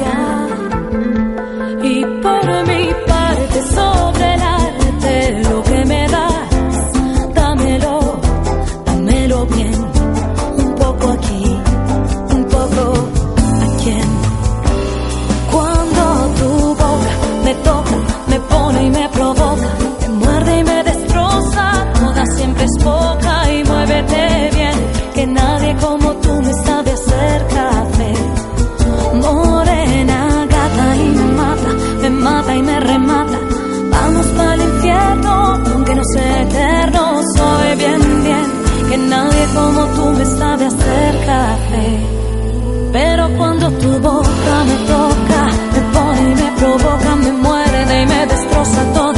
Y por mi parte, sobre el arte, lo que me das, dámelo, dámelo bien. Un poco aquí, un poco aquí. Cuando tu boca me toca, me pone y me provoca, me muerde y me destroza, toda siempre es poca. Y muévete bien, que nadie como tú me sabe hacer café. Morena, gata, y me mata y me remata. Vamos para el infierno, aunque no sea eterno. Soy bien, bien, que nadie como tú me sabe hacer café. Pero cuando tu boca me toca, me pone y me provoca, me muerde y me destroza todo.